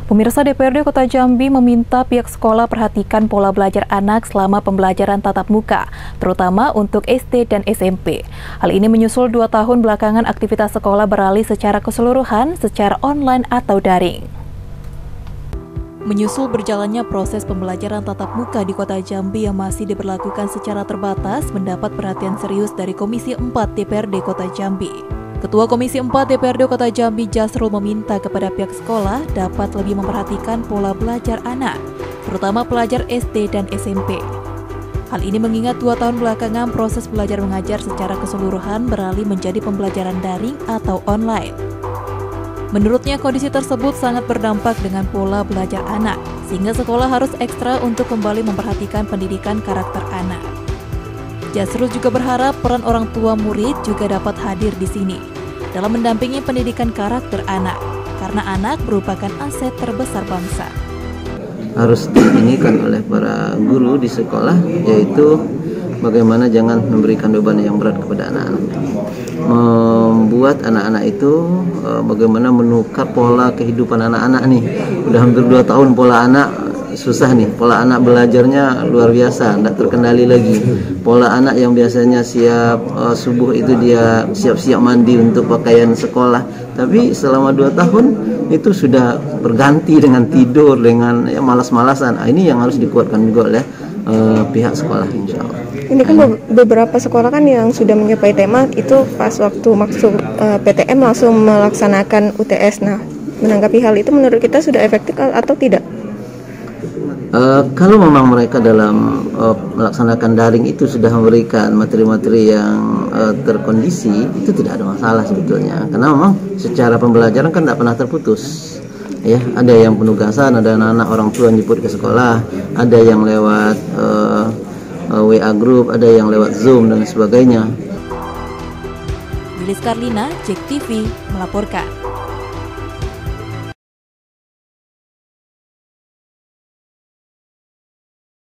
Pemirsa, DPRD Kota Jambi meminta pihak sekolah perhatikan pola belajar anak selama pembelajaran tatap muka, terutama untuk SD dan SMP. Hal ini menyusul 2 tahun belakangan aktivitas sekolah beralih secara keseluruhan, secara online atau daring. Menyusul berjalannya proses pembelajaran tatap muka di Kota Jambi yang masih diberlakukan secara terbatas, mendapat perhatian serius dari Komisi 4 DPRD Kota Jambi. Ketua Komisi 4 DPRD Kota Jambi, Jasrul, meminta kepada pihak sekolah dapat lebih memperhatikan pola belajar anak, terutama pelajar SD dan SMP. Hal ini mengingat 2 tahun belakangan proses belajar mengajar secara keseluruhan beralih menjadi pembelajaran daring atau online. Menurutnya, kondisi tersebut sangat berdampak dengan pola belajar anak, sehingga sekolah harus ekstra untuk kembali memperhatikan pendidikan karakter anak. Jasrul juga berharap peran orang tua murid juga dapat hadir di sini dalam mendampingi pendidikan karakter anak, karena anak merupakan aset terbesar bangsa. Harus diinikan oleh para guru di sekolah, yaitu bagaimana jangan memberikan beban yang berat kepada anak-anak. Membuat anak-anak itu bagaimana menukar pola kehidupan anak-anak nih. Udah hampir 2 tahun pola anak susah nih, pola anak belajarnya luar biasa, tidak terkendali lagi. Pola anak yang biasanya siap subuh itu dia siap-siap mandi untuk pakaian sekolah, tapi selama 2 tahun itu sudah berganti dengan tidur, dengan malas-malasan. Ini yang harus dikuatkan juga oleh pihak sekolah, insya Allah. Ini kan beberapa sekolah kan yang sudah mencapai tema itu pas waktu masuk PTM langsung melaksanakan UTS. Nah, menanggapi hal itu menurut kita sudah efektif atau tidak? Kalau memang mereka dalam melaksanakan daring itu sudah memberikan materi-materi yang terkondisi, itu tidak ada masalah sebetulnya. Karena memang secara pembelajaran kan tidak pernah terputus. Ya, ada yang penugasan, ada anak-anak orang tua jemput ke sekolah, ada yang lewat WA group, ada yang lewat Zoom dan sebagainya. Lilis Karlina, JEK TV melaporkan.